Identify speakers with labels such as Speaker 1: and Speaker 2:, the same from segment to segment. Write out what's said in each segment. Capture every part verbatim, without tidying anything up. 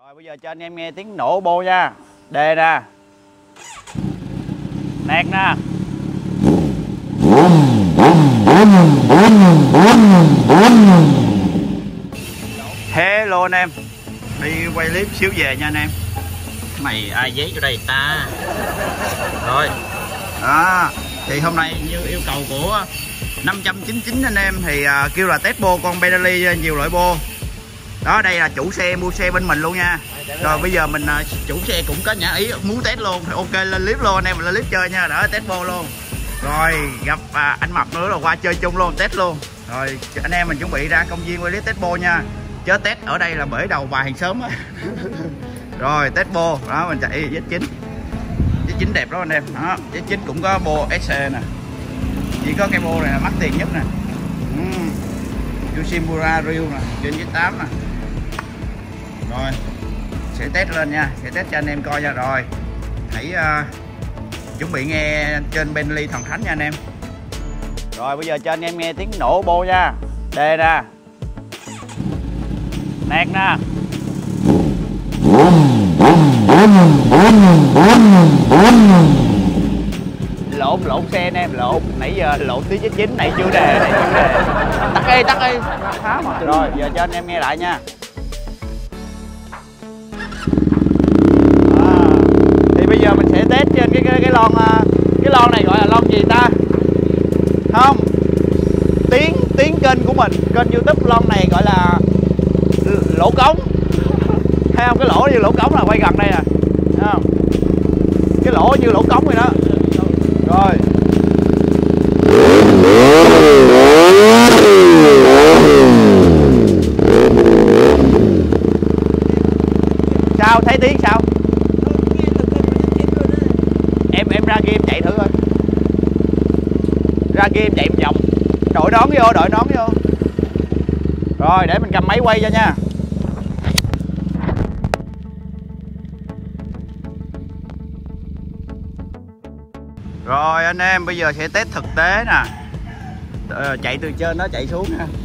Speaker 1: Rồi bây giờ cho anh em nghe tiếng nổ bô nha. Đề nè, nẹt nè. Hello anh em, đi quay clip xíu về nha anh em. Mày ai giấy cho đây ta. Rồi đó, thì hôm nay như yêu cầu của năm trăm chín mươi chín anh em thì uh, kêu là test bô con Bentley nhiều loại bô. Đó, đây là chủ xe mua xe bên mình luôn nha. Rồi bây giờ mình uh, chủ xe cũng có nhã ý muốn test luôn thì ok lên clip luôn anh em, lên clip chơi nha, đỡ test bô luôn. Rồi gặp uh, anh Mập nữa là qua chơi chung luôn, test luôn. Rồi anh em mình chuẩn bị ra công viên quay clip test bô nha. Chớ test ở đây là bể đầu bà hàng sớm á. Rồi test bô, đó mình chạy Z chín. Z chín đẹp đó anh em. Đó, Z chín cũng có bô ét xê nè. Chỉ có cái bô này là mắc tiền nhất nè. uhm. Yoshimura Ryu nè, trên Z tám nè. Rồi sẽ test lên nha, sẽ test cho anh em coi nha. Rồi hãy uh, chuẩn bị nghe trên Bentley Thần Thánh nha anh em. Rồi bây giờ cho anh em nghe tiếng nổ bô nha. Đề nè, nẹt nè. Lộn lộn xe anh em, lộn nãy giờ lộn tí Z chín này chưa đề, này chưa đề. Tắt đi tắt đi. Rồi giờ cho anh em nghe lại nha. À, thì bây giờ mình sẽ test trên cái cái cái lon cái lon này gọi là lon gì ta? Không, tiếng tiếng kênh của mình, kênh YouTube lon này gọi là lỗ cống. Thấy không, cái lỗ như lỗ cống là quay gần đây nè, thấy không? Cái lỗ như lỗ cống vậy đó. Rồi sao thấy tiếng sao? Em em ra game chạy thử coi. Ra game chạy một vòng. Đội nón vô, đội nón vô. Rồi để mình cầm máy quay cho nha. Rồi anh em bây giờ sẽ test thực tế nè. Ờ, chạy từ trên nó chạy xuống ha.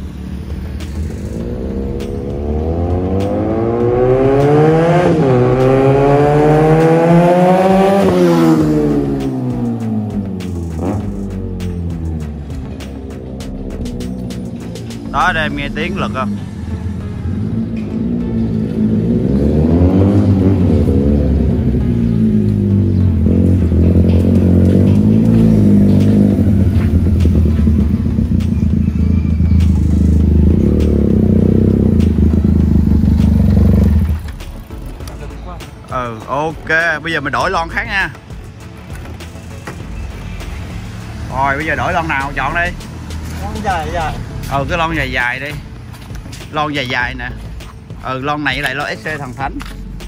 Speaker 1: Đó, để em nghe tiếng lực không? Ừ, ok, bây giờ mình đổi lon khác nha. Rồi bây giờ đổi lon nào chọn đi.
Speaker 2: Lon dài dài.
Speaker 1: Ừ, cái lon dài dài đi. Lon dài dài nè. Ừ, lon này lại lon ét xê Thần Thánh.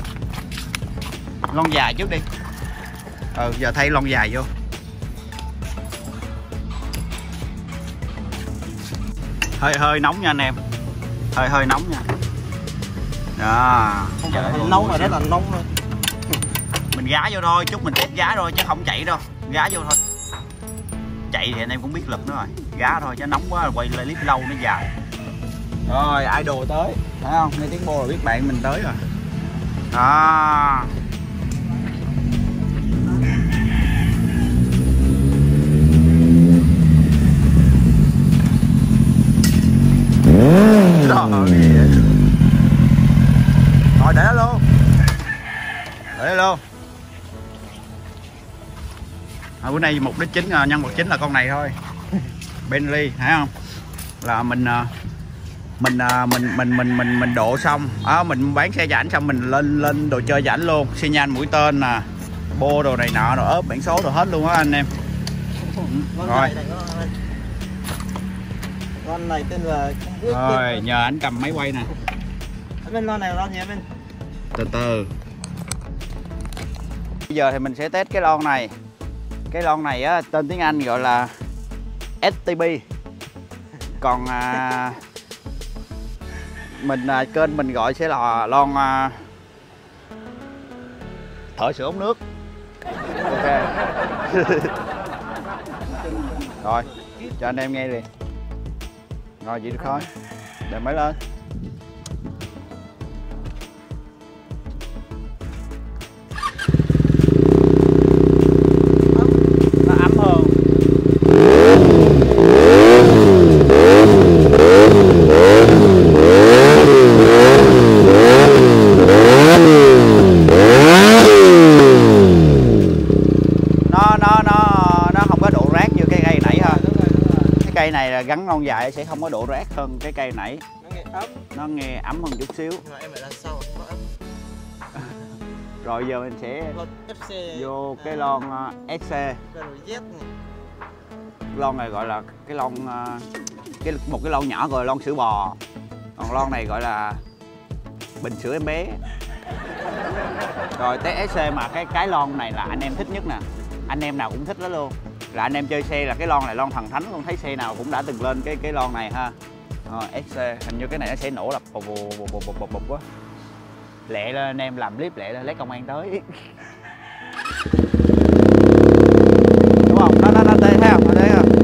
Speaker 1: Lon dài trước đi. Ừ, giờ thay lon dài vô. Hơi hơi nóng nha anh em. Hơi hơi nóng nha. Đó.
Speaker 2: Không phải nóng mà rất là nóng thôi.
Speaker 1: Mình gá vô thôi, chút mình test gá thôi chứ không chạy đâu. Gá vô thôi. Chạy thì anh em cũng biết lực nữa rồi. Gá thôi chứ nóng quá là quay clip lâu nó dài. Rồi idol tới, thấy không? Nghe tiếng bô là biết bạn mình tới rồi. Đó. Rồi để đó luôn. Để đó luôn. À, bữa nay mục đích chính, nhân vật chính là con này thôi. Bentley, thấy không? Là mình mình mình mình mình mình mình độ xong, à, mình bán xe cho ảnh xong mình lên lên đồ chơi cho ảnh luôn, xi nhan mũi tên nè, bô đồ này nọ, đồ ốp biển số đồ hết luôn á anh em. Rồi.
Speaker 2: Lon này tên là
Speaker 1: rồi nhờ ảnh cầm máy quay nè.
Speaker 2: Ở bên lon này là lon gì bên?
Speaker 1: Từ từ. Bây giờ thì mình sẽ test cái lon này. Cái lon này á, tên tiếng Anh gọi là ét tê bê. Còn à, mình à, kênh mình gọi sẽ là lon à, thợ sửa ống nước. Ok. Rồi cho anh em nghe đi. Rồi vậy được thôi. Để máy lên. này là gắn lon dài sẽ không có độ rát hơn cái cây nãy.
Speaker 2: Nó nghe ấm.
Speaker 1: Nó nghe ấm hơn chút xíu.
Speaker 2: Nhưng mà em ở đằng sau nó ấm.
Speaker 1: Rồi giờ mình sẽ
Speaker 2: Lon ép xê
Speaker 1: vô cái lon uh, ét xê.
Speaker 2: Rồi Z này.
Speaker 1: Lon này gọi là cái lon uh, cái một cái lon nhỏ gọi là lon sữa bò. Còn lon này gọi là bình sữa em bé. Rồi tới ét xê mà cái cái lon này là anh em thích nhất nè. Anh em nào cũng thích đó luôn. Là anh em chơi xe là cái lon này lon thần thánh luôn, thấy xe nào cũng đã từng lên cái cái lon này ha. Rồi ét xê hình như cái này nó sẽ nổ là bụp bụp bụp bụp bụp bụp quá. Lẹ lên anh em, làm clip lẹ lên lấy công an tới. Đúng không? Nó nó nó thấy không? Nó thấy không?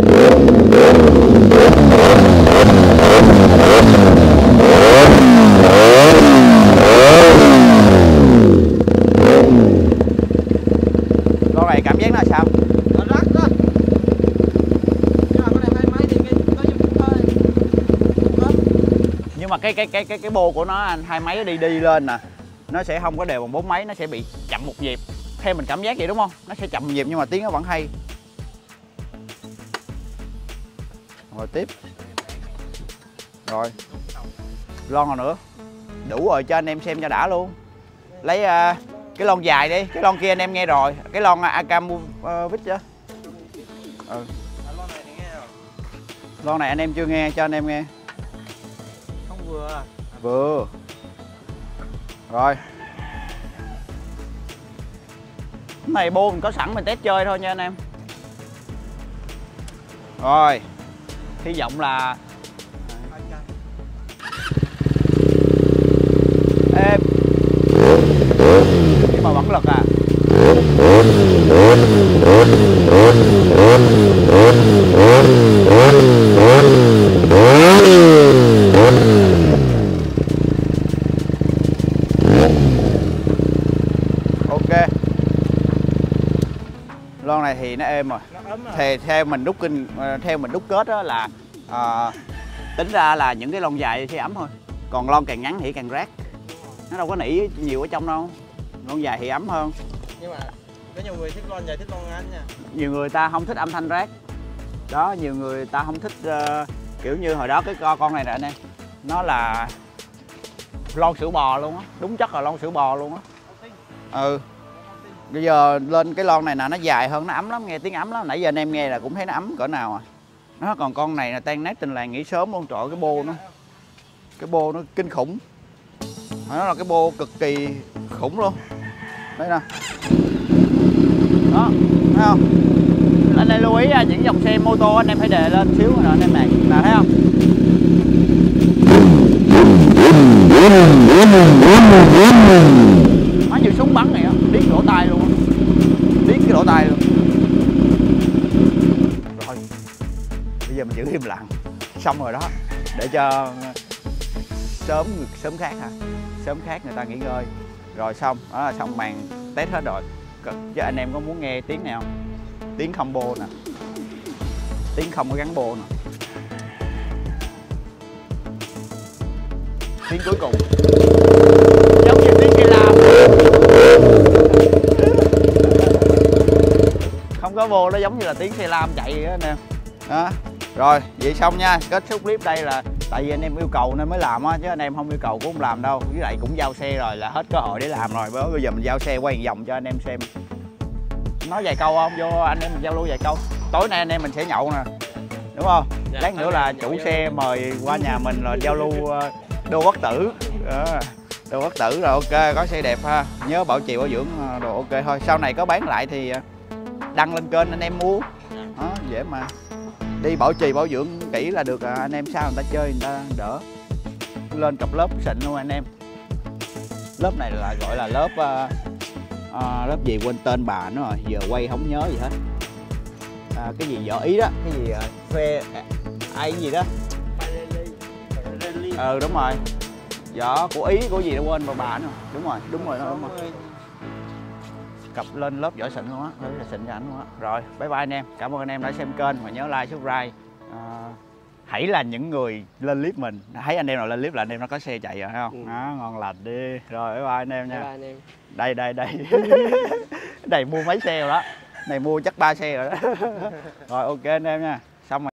Speaker 1: Con này cảm giác nó sao?
Speaker 2: Nó rắc đó. Nhưng mà cái này hai máy thì nghe có dùng thôi.
Speaker 1: Nhưng mà cái cái cái cái cái bô của nó anh, hai máy nó đi đi lên nè, nó sẽ không có đều bằng bốn máy, nó sẽ bị chậm một nhịp. Theo mình cảm giác vậy đúng không? Nó sẽ chậm một nhịp nhưng mà tiếng nó vẫn hay. Rồi tiếp. Rồi. Lon nào nữa? Đủ rồi, cho anh em xem cho đã luôn. Lấy uh, cái lon dài đi, cái lon kia anh em nghe rồi, cái lon Akamovic chứ. Ừ.
Speaker 2: Lon này thì nghe rồi.
Speaker 1: Lon này anh em chưa nghe, cho anh em nghe.
Speaker 2: Không vừa.
Speaker 1: Vừa. Rồi. Cái này bô mình có sẵn mình test chơi thôi nha anh em. Rồi. Hy vọng là êm nhưng mà vẫn lực à. Ok. Lon này thì nó êm rồi.
Speaker 2: Nó ấm rồi.
Speaker 1: Thì theo mình đúc kinh theo mình đúc kết đó là à, tính ra là những cái lon dài thì ấm thôi. Còn lon càng ngắn thì càng rát. Nó đâu có nỉ nhiều ở trong đâu. Lon dài thì ấm hơn.
Speaker 2: Nhưng mà có nhiều người thích lon dài thích lon ngắn nha.
Speaker 1: Nhiều người ta không thích âm thanh rát. Đó, nhiều người ta không thích uh, kiểu như hồi đó cái con này nè anh em. Nó là lon sữa bò luôn á, đúng chất là lon sữa bò luôn á. Ừ. Bây giờ lên cái lon này nè nó dài hơn, nó ấm lắm, nghe tiếng ấm lắm. Nãy giờ anh em nghe là cũng thấy nó ấm cỡ nào à. Nó còn con này là tan nát tình làng nghỉ sớm luôn, trời ơi, cái bô nó. Cái bô nó kinh khủng. Nó là cái bô cực kỳ khủng luôn. Đây nè. Đó, thấy không? Anh em lưu ý những dòng xe mô tô anh em phải đề lên xíu rồi anh em này, nào thấy không? Nó như súng bắn này á, điếc lỗ tai luôn á. Điếc cái lỗ tai luôn. Rồi. Bây giờ mình giữ im lặng. Xong rồi đó. Để cho sớm sớm khác hả? Sớm khác người ta nghỉ ngơi. Rồi xong, đó là xong màn test hết rồi. Chứ anh em có muốn nghe tiếng nào không? Tiếng không bô nè. Tiếng không có gắn bô nè. Tiếng cuối cùng giống như tiếng cây lao. Không có bô, nó giống như là tiếng xe lam chạy vậy đó anh em. Đó. Rồi, vậy xong nha. Kết thúc clip đây là tại vì anh em yêu cầu nên mới làm á, chứ anh em không yêu cầu cũng không làm đâu. Với lại cũng giao xe rồi là hết cơ hội để làm rồi. Bây giờ mình giao xe quay vòng cho anh em xem. Nói vài câu không? Vô anh em mình giao lưu vài câu. Tối nay anh em mình sẽ nhậu nè. Đúng không? Dạ, lát nữa là chủ xe mời qua nhà mình rồi giao lưu đô bất tử. Đó. Đồ bất tử rồi, ok, có xe đẹp ha. Nhớ bảo trì bảo dưỡng đồ ok thôi. Sau này có bán lại thì đăng lên kênh anh em mua. Đó, dễ mà. Đi bảo trì bảo dưỡng kỹ là được à. Anh em sao người ta chơi người ta đỡ. Lên cặp lớp xịn luôn anh em. Lớp này là gọi là lớp uh, uh, lớp gì quên tên bà nó rồi, giờ quay không nhớ gì hết. À, cái gì võ Ý đó, cái gì uh, phê ai cái gì đó. Ừ đúng rồi. Võ của Ý của gì đó quên bà bà nữa. Đúng rồi, đúng rồi, đúng rồi. Cặp lên lớp võ xịn luôn á, lớp xịn cho ảnh luôn á. Rồi, bye bye anh em. Cảm ơn anh em đã xem kênh và nhớ like, subscribe. À, hãy là những người lên clip mình, thấy anh em nào lên clip là anh em nó có xe chạy rồi thấy không? Ừ. Đó, ngon lành đi. Rồi bye bye anh em nha. Bye bye anh em. Đây đây đây. Này mua mấy xe rồi đó. Này mua chắc ba xe rồi đó. Rồi ok anh em nha. Xong rồi.